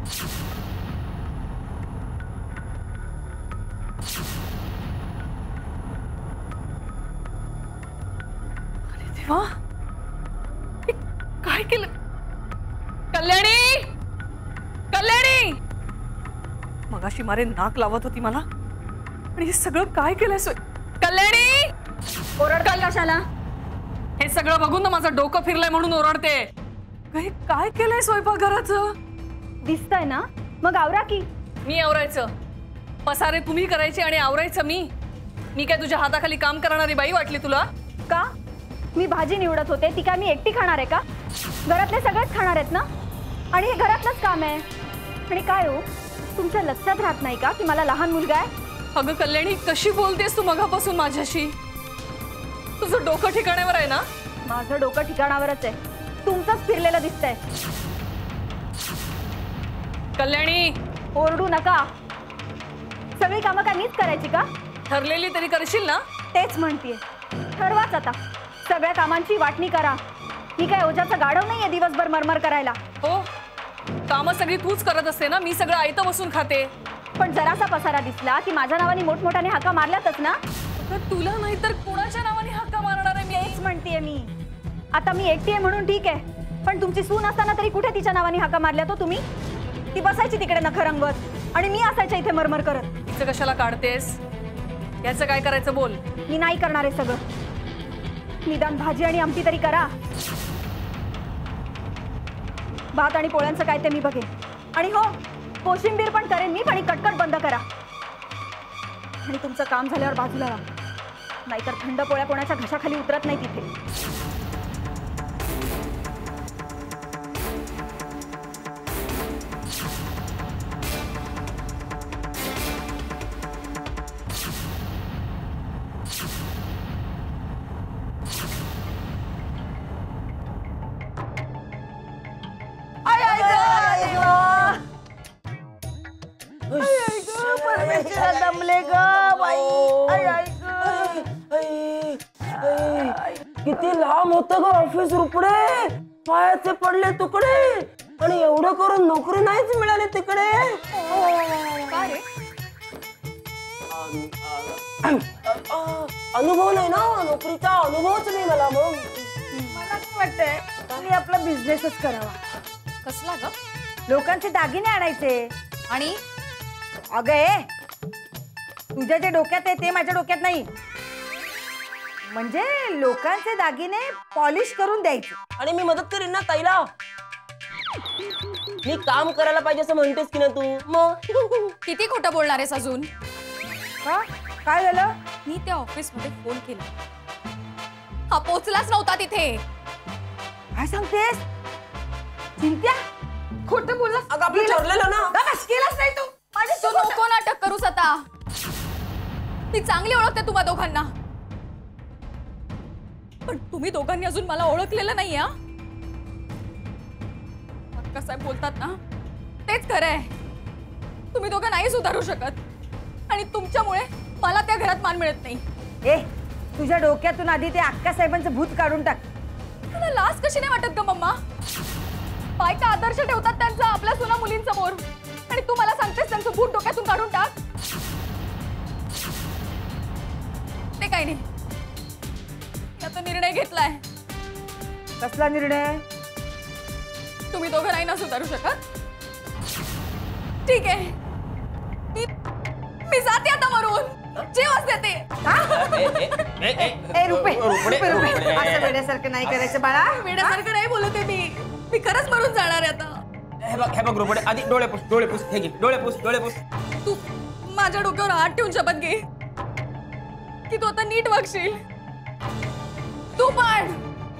अरे देवा, काय केलं? कल्याणी, कल्याणी, मगाशी मारे नाक लावत होती मला आणि हे सगळं काय केलंय? कल्याणी, ओरडकाल कशाला? हे सगळं बघून ना माझं डोकं फिरलंय म्हणून ओरडते. काय केलंय स्वयंपाकघराचं? दिसतंय ना, मग आवरा की. मी आवरायचं? पसारे तुम्ही करायचे आणि आवरायचं मी? मी काय तुझ्या हाताखाली काम करणारी बाई वाटली तुला? का? मी भाजी निवडत होते, ती काय मी एकटी खाणार आहे का? घरातले सगळेच खाणार आहेत ना, आणि हे घरातलंच काम आहे. आणि काय हो, तुमच्या लक्षात राहत नाही का की मला लहान मुलगा आहे? अगं कल्याणी, कशी बोलतेस तू मगापासून माझ्याशी? तुझं डोकं ठिकाणावर आहे ना? माझं डोकं ठिकाणावरच आहे, तुमचंच फिरलेलं दिसतंय. कल्याणी, ओरडू नका. सगळी कामं काय मीच करायची का? ठरलेली तरी करशील ना? तेच म्हणतीये, ठरवाच आता. सगळ्या कामांची वाटणी करा. ही काय ओझ्याचं गाढव नाहीये दिवसभर मरमर करायला. हो, कामं सगळी तूच करत असते ना, मी सगळं आयतं बसून खाते. पण जरासा पसारा दिसला की माझ्या नावाने मोठमोठ्याने हाका मारल्यातच ना. तुला नाही तर कोणाच्या नावाने हाका मारणार आहे मी? तेच म्हणतीये मी. आता मी एकटी आहे म्हणून ठीक आहे, पण तुमची सून असताना तरी कुठे तिच्या नावाने हाका मारल्या तो तुम्ही? ती बसायची तिकडे नखं रंगवत आणि मी असायच्या इथे मरमर करत. तिचं कशाला काढतेस? याचं काय करायचं बोल? मी नाही करणार आहे सगळं. निदान भाजी आणि आमटी तरी करा. भात आणि पोळ्यांचं काय ते मी बघेन. आणि हो, कोशिंबीर पण करेन मी, पण कटकट बंद करा. आणि तुमचं काम झाल्यावर बाजूला व्हा, नाहीतर थंड पोळ्या कोणाच्या घशाखाली उतरत नाही तिथे. दमले ग बाई. किती लांब होतं ग ऑफिस रुपडे. पायाचे पडले तुकडे आणि एवढं करून नोकरी नाहीच मिळाली तिकडे. अनुभव नाही ना, नोकरीचा अनुभवच नाही मला. मग मला काय वाटतंय, तुम्ही आपला बिझनेसच करावा. कसला ग? लोकांचे दागिने आणायचे. आणि अगं तुझ्या जे डोक्यात आहे ते माझ्या डोक्यात नाही. म्हणजे लोकांचे दागिने पॉलिश करून द्यायचे. आणि मी मदत करीन ना ताईला. मी काम करायला पाहिजे असं म्हणतेस की ना तू. मग किती खोटं बोलणार आहेस अजून? का? काय झालं? मी त्या ऑफिस मध्ये फोन केला, हा पोचलाच नव्हता तिथे. काय सांगतेस चिंत्या? खोटं बोललास? अगं आपलं ठरलेलं ना. बस केलंच नाही तू. तू नको नाटक करूस आता. ती चांगली ओळखते तुम्हा दोघांना, पण तुम्ही दोघांनी अजून मला ओळखलेलं नाही. साहेब बोलतात ना, तेच खरं आहे. तुम्ही दोघं नाही सुधारू शकत आणि तुमच्यामुळे मला त्या घरात मान मिळत नाही. ए, तुझ्या डोक्यातून आधी ते अक्का साहेबांचं भूत काढून टाक. तुला लाज कशी नाही वाटत ग मम्मा? बायका आदर्श ठेवतात त्यांचा आपल्या सुना मुलींसमोर, आणि तू मला सांगतेस त्यांचं भूत डोक्यातून काढून टाक. ते काही नाही, आता निर्णय घेतलाय. कसला निर्णय? तुम्ही दोघं नाही ना सुधारू शकत. ठीक आहे, मी जाते आता मरून. जेवच देते. ए रुपे, असं वेड्यासारखं नाही करायचं बाळा. वेड्यासारखं नाही बोलते मी खरंच मरून जाणार आहे आता. हे बघ रुपडे, आधी डोळे पुस. हे घे, डोळे पुस. तू माझ्या डोक्यावर हात ठेवून शपथ घे की तू आता नीट वागशील. तू पण.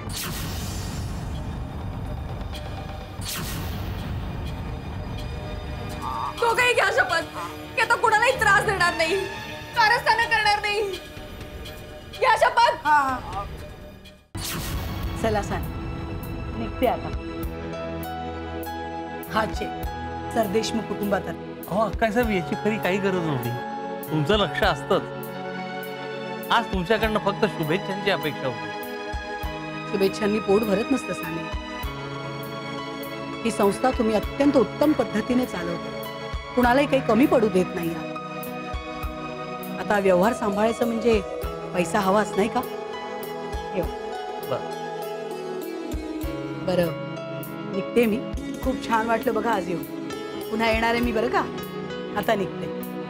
दोघंही घ्या शपथ की आता कुणालाही त्रास देणार नाही, कारस्थानं करणार नाही. घ्या शपथ. चला सांग, निघते आता. हा चेक सरदेशमुख कुटुंबात. अहो अक्का साहेब, याची खरी काही गरज नव्हती. तुमचं लक्ष असतंच. आज तुमच्याकडनं फक्त शुभेच्छांची अपेक्षा होती. शुभेच्छांनी पोट भरत नसतं साने. ही संस्था तुम्ही अत्यंत उत्तम पद्धतीने चालवता, कुणालाही काही कमी पडू देत नाही आहात. आता व्यवहार सांभाळायचं म्हणजे पैसा हवाच नाही का? बरं, निघते मी. खूप छान वाटलं बघा आज येऊन. पुन्हा येणार आहे मी बरं का. आता निघते.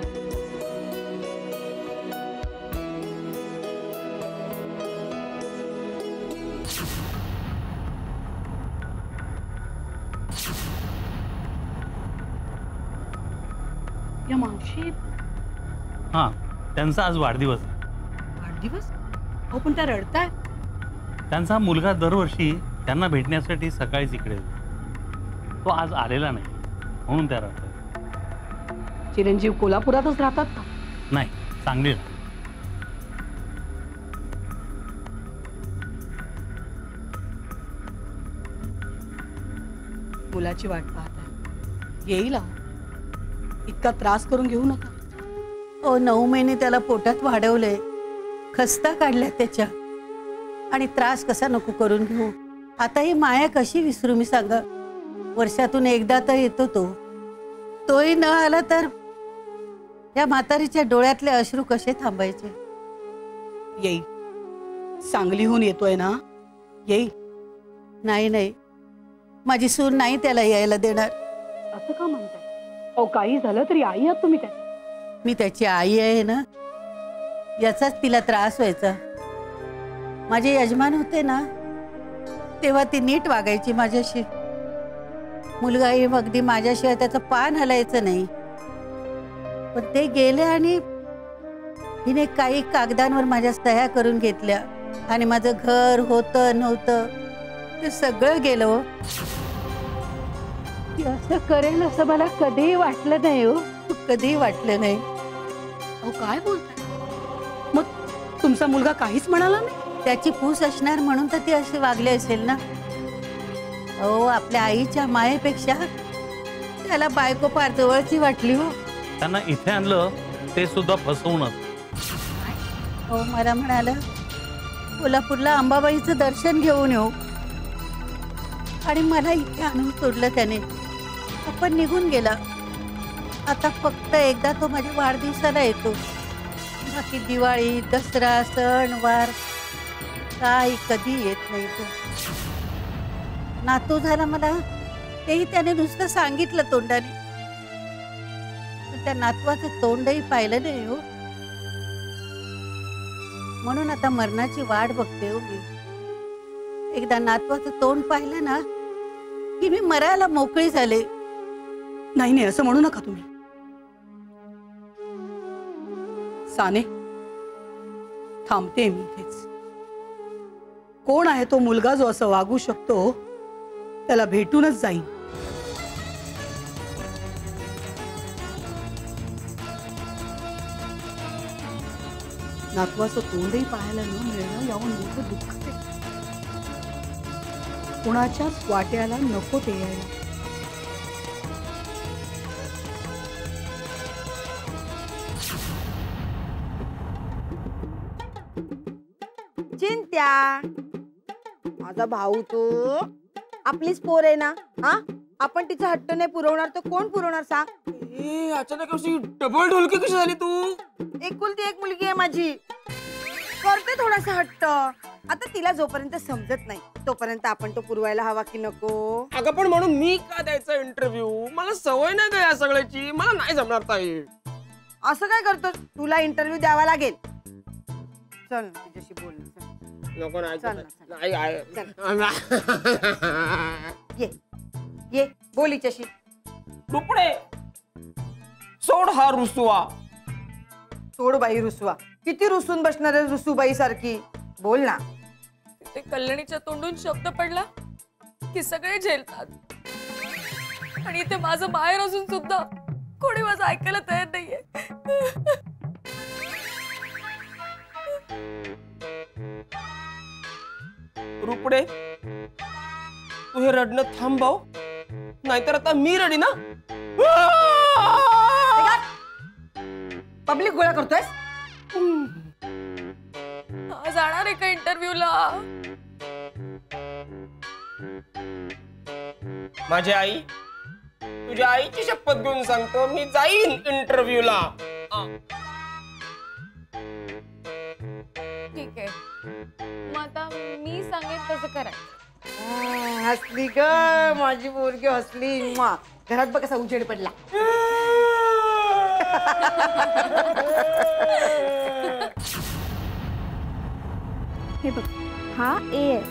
या मावशी हा, त्यांचा आज वाढदिवस आहे. वाढदिवस? अहो पण त्या रडताय. त्यांचा मुलगा दरवर्षी त्यांना भेटण्यासाठी सकाळीच इकडे येतो. तो आज आलेला नाही म्हणून त्या रडतात. चिरंजीव कोल्हापुरातच राहतात का? नाही, सांगलीला. मुलाची वाट पाहत आहे. येईल अहो. इतका त्रास करून घेऊ नका. 9 महिने त्याला पोटात वाढवलंय, खस्ता काढल्या त्याच्या, आणि त्रास कसा नको करून घेऊ. आता ही माया कशी विसरू मी सांगा. वर्षातून एकदा तर येतो तोही न आला तर या म्हातारीच्या डोळ्यातले अश्रू कसे थांबायचे. येईल. सांगलीहून येतोय ना? येईल. नाही, माझी सून नाही त्याला यायला देणार. असं का म्हणताय? अहो काही झालं तरी आई आहात तुम्ही त्याची. मी त्याची आई आहे ना, याचाच तिला त्रास व्हायचा. माझे यजमान होते ना, तेव्हा ती नीट वागायची माझ्याशी. मुलगाही अगदी माझ्याशिवाय त्याचं पान हलायचं नाही. पण ते गेले आणि हिने काही कागदांवर माझ्या सह्या करून घेतल्या आणि माझं घर होतं नव्हतं ते सगळं गेलं. हो, ती असं करेल असं मला कधीही वाटलं नाही. हो, कधीही वाटलं नाही. अहो काय बोलताय? मग तुमचा मुलगा काहीच म्हणाला नाही? त्याची पूस असणार म्हणून तर ती अशी वागली असेल ना. अहो, आपल्या आईच्या मायेपेक्षा त्याला बायको फार जवळची वाटली. हो, त्यांना इथे आणलं ते सुद्धा फसवूनच. हो, मला म्हणाला कोल्हापूरला अंबाबाईचं दर्शन घेऊन येऊ, आणि मला इथे आणून सोडलं त्याने. आपण निघून गेला. आता फक्त एकदा तो माझ्या वाढदिवसाला येतो. बाकी दिवाळी, दसरा, सणवार काही कधी येत नाही. तो नातू झाला मला, तेही त्याने नुसतं सांगितलं तोंडाने. पण त्या नातवाचं तोंडही पाहिलं नाही. हो, म्हणून आता मरणाची वाट बघते. हो, मी एकदा नातवाचं तोंड पाहिलं ना की मी मरायला मोकळी झाले. नाही, असं म्हणू नका तुम्ही. साने, थांबते मी इथेच. कोण आहे तो मुलगा जो असं वागू शकतो? त्याला भेटूनच जाईन. नातवाचं तोंडही पाहायला न मिळणं याहून मोठं दुःख आहे. कुणाच्याच वाट्याला नको ते यायला. चिंत्या, माझा भाऊ तो आपलीच पोर आहे ना. हा, आपण तिचा हट्ट नाही पुरवणार तर कोण पुरवणार सांग? अचानक अशी डबल ढोलकी कशी झाली तू? एकुलती एक मुलगी आहे माझी, करते थोडासा हट्ट. आता तिला जोपर्यंत समजत नाही तोपर्यंत आपण तो पुरवायला हवा की नको? अगं पण म्हणून मी का द्यायचा इंटरव्ह्यू? मला सवय नाही का या सगळ्याची. मला नाही जमणार ताई. असं काय करतो? तुला इंटरव्ह्यू द्यावा लागेल. चल ना, तिच्याशी बोल ना. नको नाही. चल ना, नाही. ये बोल हिच्याशी. रुपडे, सोड हा रुसवा. सोड बाई रुसवा. किती रुसून बसणार आहे रुसूबाई सारखी? बोल ना. ते कल्याणीच्या तोंडून शब्द पडला की सगळे झेलतात, आणि इथे माझं बाहेर असून सुद्धा कोणी माझं ऐकायला तयार नाहीये. रुपडे, तू हे रडणं थांबव, नाहीतर आता मी रडी ना. पब्लिक गोळा करतोय. जाणार आहे का इंटरव्ह्यूला? माझी आई, तुझ्या आईची शपथ घेऊन सांगतो मी जाईन इंटरव्ह्यूला. ठीक आहे, मग आता मी सांगेन तसं करा. हसली ग माझी पोरगी, हसली. घरात बघ कसा उजेड पडला. हे बघ, हा ए आहे.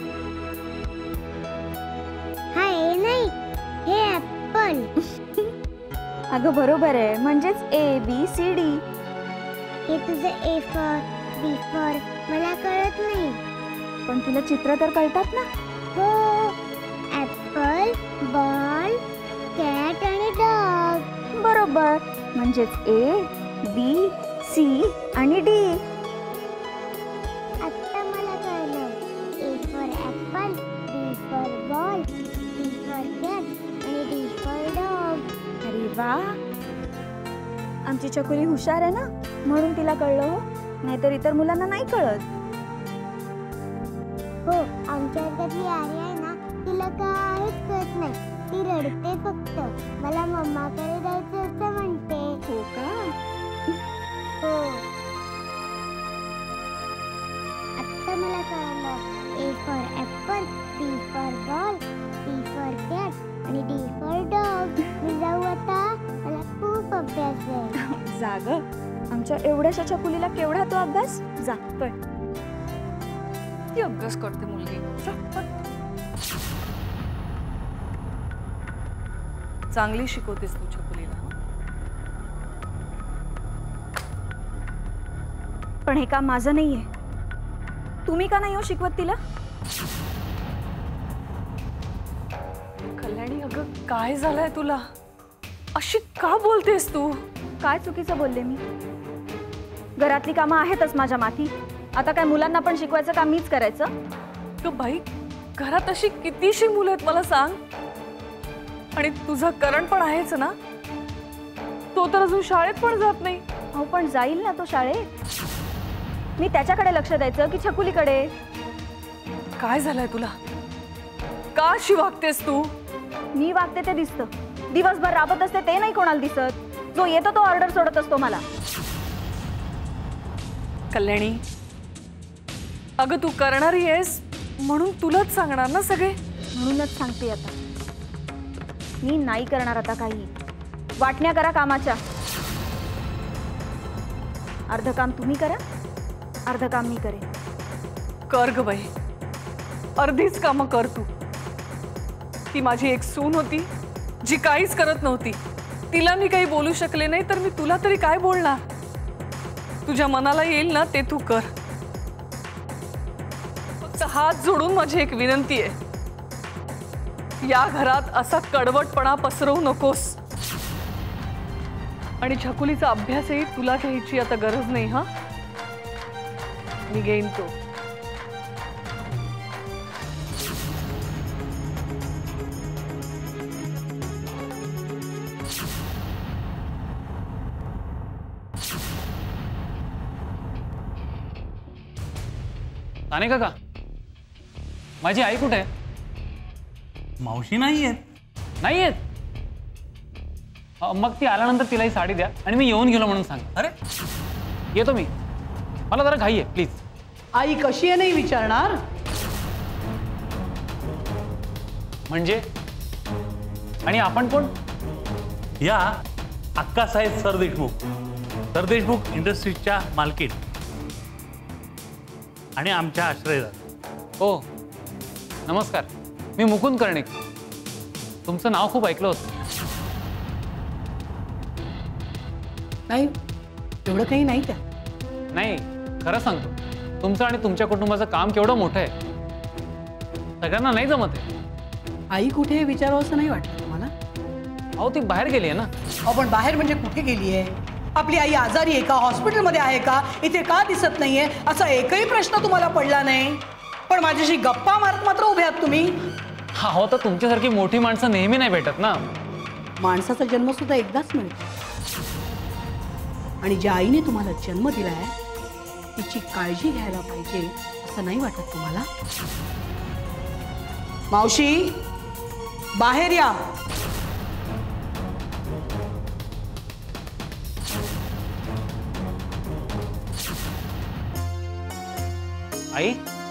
हा ए नाही, हे ऍपल. अगं बरोबर आहे, म्हणजेच ए बी सी डी. हे तुझं ए फॉर बी फॉर मला कळत नाही. पण तुला चित्र तर कळतात ना. हो, ऍपल, बॉल, कॅट आणि डॉग. बरोबर, म्हणजेच ए बी सी आणि डी. आता मला कळलं. A for apple, B for ball, C for cat आणि डी फॉर डॉग. अरे वा, आमची चकुली हुशार आहे ना, म्हणून तिला कळलं. हो, नाहीतर इतर मुलांना नाही कळत. हो, आमच्या वर्गातली आर्या आहे ना, तिला काहीच कळत नाही. ती रडते फक्त. मला मम्माकडे जायचं असं म्हणते. हो का? हो, आता मला कळलं. A for apple, B for ball, C for cat आणि डी फॉर डॉग. मी जाऊ आता, मला खूप अभ्यास आहे. जाग, आमच्या एवढ्याशा चकुलीला केवढा तो अभ्यास. जा पळ. ती अभ्यास करते मुलगी. जा, पळ. चांगली शिकवतेस तू चकुलीला. पण हे काम माझं नाहीये. तुम्ही का नाही हो शिकवत तिला? कल्याणी, अगं काय झालंय तुला? अशी का बोलतेस तू? काय चुकीचं बोलले मी? घरातली कामं आहेतच माझ्या माथी. आता काय मुलांना पण शिकवायचं काम मीच करायचं? ग बाई, घरात अशी कितीशी मुलं आहेत मला सांग. आणि तुझं करण पण आहेच ना, तो तर अजून शाळेत पण जात नाही. अहो पण जाईल ना तो शाळेत. मी त्याच्याकडे लक्ष द्यायचं की छकुलीकडे? काय झालंय तुला? का अशी वागतेस तू? मी वागते ते दिसतं. दिवसभर राबत असते ते नाही कोणाला दिसत. जो येतो तो ऑर्डर सोडत असतो मला. कल्याणी, अगं तू करणारी आहेस म्हणून तुलाच सांगणार ना सगळे. म्हणूनच सांगते आता, मी नाही करणार आता काही. वाटण्या करा कामाच्या. अर्ध काम तुम्ही करा, अर्ध काम मी करेन. कर ग बाई, अर्धीच कामं कर तू. ती माझी एक सून होती जी काहीच करत नव्हती. तिला मी काही बोलू शकले नाही तर मी तुला तरी काय बोलणार? तुझ्या मनाला येईल ना ते तू कर. फक्त हात जोडून माझी एक विनंती आहे, या घरात असा कडवटपणा पसरवू नकोस. आणि छकुलीचा अभ्यासही तुला घ्यायची आता गरज नाही. हा, मी घेईन तो. ताने काका, माझी आई कुठे आहे? मावशी नाही आहेत. नाही आहेत? मग ती आल्यानंतर तिलाही साडी द्या आणि मी येऊन गेलो म्हणून सांग. अरे येतो मी, मला जरा घाई आहे प्लीज. आई कशी आहे नाही विचारणार? म्हणजे? आणि आपण कोण? या अक्कासाहेब सरदेशमुख, सरदेशमुख इंडस्ट्रीजच्या मालकीण आणि आमच्या आश्रयदार. हो, नमस्कार. मी मुकुंद कर्णिक. तुमचं नाव खूप ऐकलं होतं. नाही, एवढं काही नाही त्या. नाही, खरं सांगतो, तुमचं आणि तुमच्या कुटुंबाचं काम केवढं मोठं आहे. सगळ्यांना नाही जमत आहे. आई कुठे आहे विचारावं असं नाही वाटलं तुम्हाला? अहो, ती बाहेर गेली आहे ना. आपण बाहेर म्हणजे कुठे गेली आहे? आपली आई आजारी आहे का? हॉस्पिटलमध्ये आहे का? इथे का दिसत नाहीये? असा एकही प्रश्न तुम्हाला पडला नाही. पण माझ्याशी गप्पा मारत मात्र उभे आहात तुम्ही. हो, तर तुमच्यासारखी मोठी माणसं नेहमी नाही भेटत ना. माणसाचा जन्म सुद्धा एकदाच मिळतो. आणि ज्या आईने तुम्हाला जन्म दिलाय तिची काळजी घ्यायला पाहिजे असं नाही वाटत तुम्हाला? मावशी, बाहेर या. आई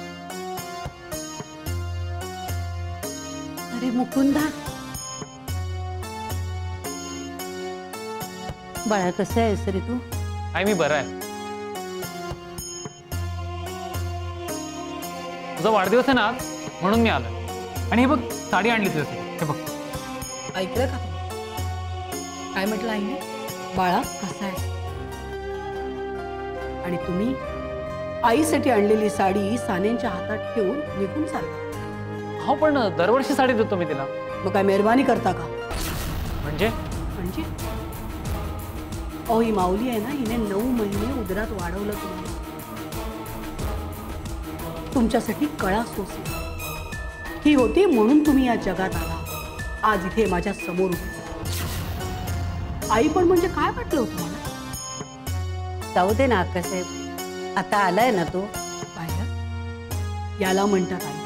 अरे मुकुंदा, बाळा कसं आहेस रे तू? आई मी बरा आहे. तुझा वाढदिवस आहे ना आज, म्हणून मी आलो. आणि हे बघ साडी आणली तुझ्यासाठी. हे बघ. ऐकलं का? काय म्हटलं आईने? बाळा कसा आहे? आणि तुम्ही आईसाठी आणलेली साडी सानेंच्या हातात ठेवून निघून चालला. हो पण दरवर्षी साडी देतो मी तिला. मग काय मेहरबानी करता का? म्हणजे म्हणजे अहो ही माऊली आहे ना, हिने 9 महिने उदरात वाढवलं तुम्हाला. तुमच्यासाठी कळा सोसली ही होती म्हणून तुम्ही या जगात आला. आज इथे माझ्या समोर उभी. आई पण म्हणजे काय वाटलं होतं मला? जाऊ दे ना अक्कासाहेब, आता आलाय ना तो. पाहिलं, याला म्हणतात आई.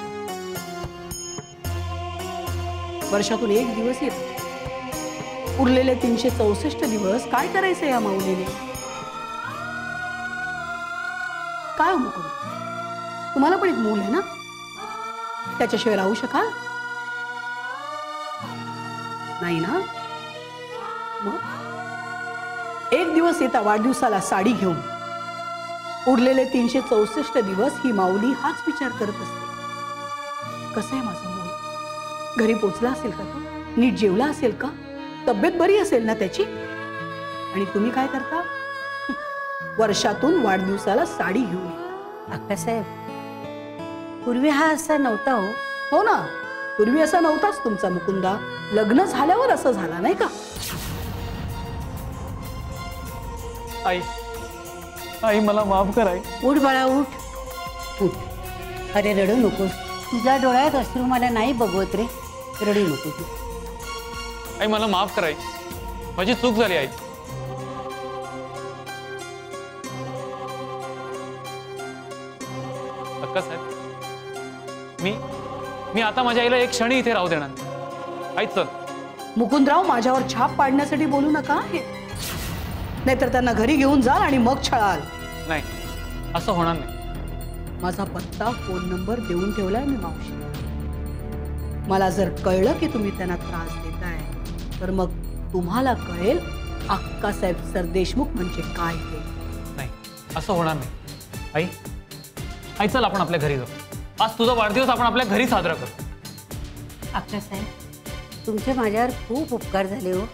वर्षातून एक दिवस येतो. उरलेले 364 दिवस काय करायचं या माऊलीने? काय मुकुंद, तुम्हाला पण एक मूल आहे ना, त्याच्याशिवाय राहू शकाल नाही ना? मग एक दिवस येता वाढदिवसाला साडी घेऊन, उरलेले 364 दिवस ही माऊली हाच विचार करत असते, कसं आहे माझं मूल? घरी पोचला असेल का? तो नीट जेवला असेल का? तब्येत बरी असेल ना त्याची? आणि तुम्ही काय करता? वर्षातून वाढदिवसाला साडी घेऊन ये. अक्कासाहेब, पूर्वी हा असा नव्हता हो. हो ना, पूर्वी असा नव्हताच तुमचा मुकुंदा. लग्न झाल्यावर असं झाला नाही का? आई आई मला माफ कर आई. उठ बाळा उठ उठ. अरे रडू नकोस, तुझ्या डोळ्यात अश्रू मला नाही बघवत रे. रडू नको तू. आई मला माफ कर आई, माझी चूक झाली आई. अक्का साहेब, मी आता माझ्या आईला एक क्षणी इथे राहू देणार नाही. आई चल. मुकुंदराव, माझ्यावर छाप पाडण्यासाठी बोलू नका. नाहीतर त्यांना घरी घेऊन जाल आणि मग छळाल. नाही, असं होणार नाही. माझा पत्ता, फोन नंबर देऊन ठेवलाय मी मावशी. मला जर कळलं की तुम्ही त्यांना त्रास देताय तर मग तुम्हाला कळेल अक्कासाहेब सरदेशमुख म्हणजे काय ते. नाही, असं होणार नाही. आई आई चल आपण आपल्या घरी जाऊ. आज तुझा वाढदिवस आपण आपल्या घरी साजरा करू. अक्कासाहेब, तुमचे माझ्यावर खूप उपकार झाले हो.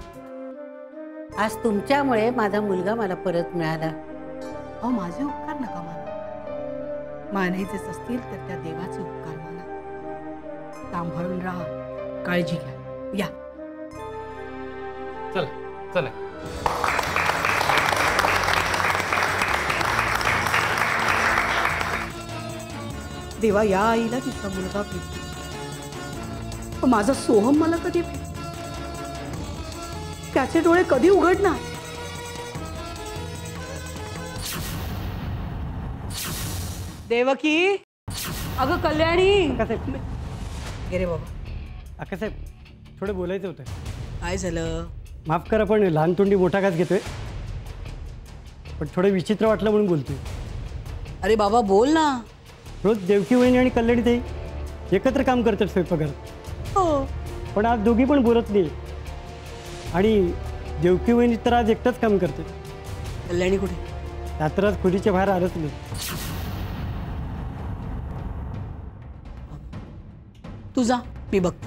आज तुमच्यामुळे माझा मुलगा मला परत मिळाला. अहो, माझे उपकार नका माना. मानायचेच असतील तर त्या देवाचे उपकार माना. सांभाळून राहा, काळजी घ्या. या चल चल. देवा, या आईला तिचा मुलगा भेटतो. पण माझा सोहम मला कधी भेट? त्याचे डोळे कधी उघडणार? देवकी, अगं कल्याणी. गेरे बाबा. अक्कासाहेब, थोडं बोलायचं होतं. काय झालं? माफ करा, पण लहान तोंडी मोठा घास घेतोय. पण थोडं विचित्र वाटलं म्हणून बोलतोय. अरे बाबा बोल ना. रोज देवकी वहिनी आणि कल्याणी ताई एकत्र काम करतात स्वयंपाकघरात. हो, पण आज दोघी पण बोलत नाही. आणि देवकी वहिनी तर आज एकटाच काम करते. कल्याणी कुठे? तर आज खोलीच्या बाहेर आलंच नाही. तू जा, मी बघते.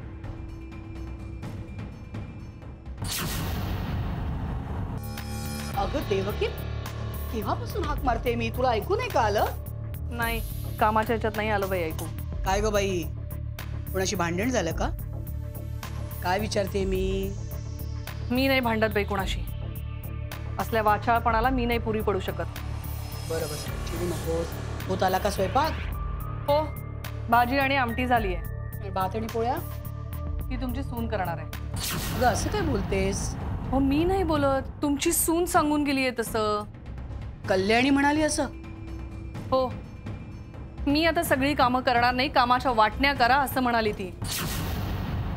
अगं देवकी, केव्हापासून हाक मारते मी? तुला ऐकू नाही का आलं? नाही, कामाच्या ह्याच्यात नाही आलं बाई ऐकू. काय ग बाई, कोणाशी भांडण झालं का? काय विचारते मी? मी नाही भांडत बाई कोणाशी. असल्या वाचाळपणाला मी नाही पुरी पडू शकत. बरोबर, चिडू नकोस. होत आला का स्वयंपाक? हो, भाजी आणि आमटी झाली आहे. भात आणि पोळ्या ती तुमची सून करणार आहे. अगं असं काय बोलतेस? हो, मी नाही बोलत, तुमची सून सांगून गेली आहे तसं. कल्याणी म्हणाली असं? हो, मी आता सगळी कामं करणार नाही, कामाच्या वाटण्या करा असं म्हणाली ती.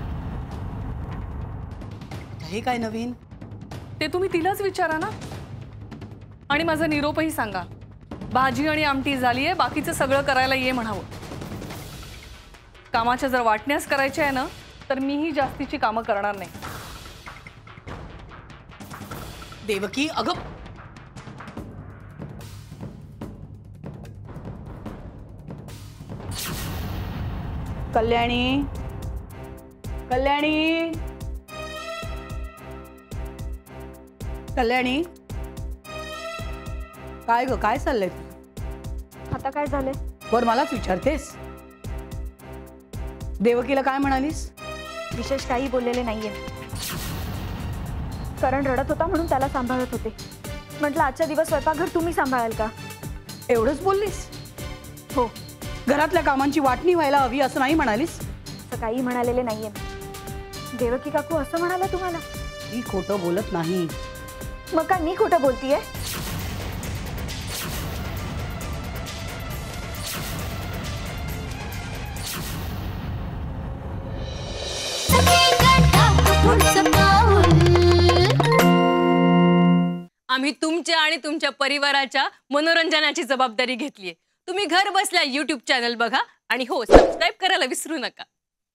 हे काय नवीन? ते तुम्ही तिलाच विचारा ना. आणि माझा निरोपही सांगा. भाजी आणि आमटी झालीये, बाकीचं सगळं करायला ये म्हणावं. कामाच्या जर वाटण्यास करायच्या आहे ना तर मीही जास्तीची कामं करणार नाही. देवकी अगं कल्याणी, कल्याणी, कल्याणी, काय ग काय चाललंय? आता काय झालंय? वर मलाच विचारतेस? देवकीला काय म्हणालीस? विशेष काही बोललेले नाहीये. करण रडत होता म्हणून त्याला सांभाळत होते. म्हटलं आजच्या दिवस स्वयंपाकघर तुम्ही सांभाळाल का? एवढंच बोललीस? हो. घरातल्या कामांची वाटणी व्हायला हवी असं नाही म्हणालीस? असं काही म्हणालेले नाहीये. देवकी काकू असं म्हणाला तुम्हाला? मी खोटं बोलत नाही. मग काय मी खोटं बोलतीये? आम्ही तुमच्या आणि तुमच्या परिवाराच्या मनोरंजनाची जबाबदारी घेतलीये. तुम्ही घर बसल्या YouTube चॅनल बघा आणि हो सबस्क्राईब करायला विसरू नका.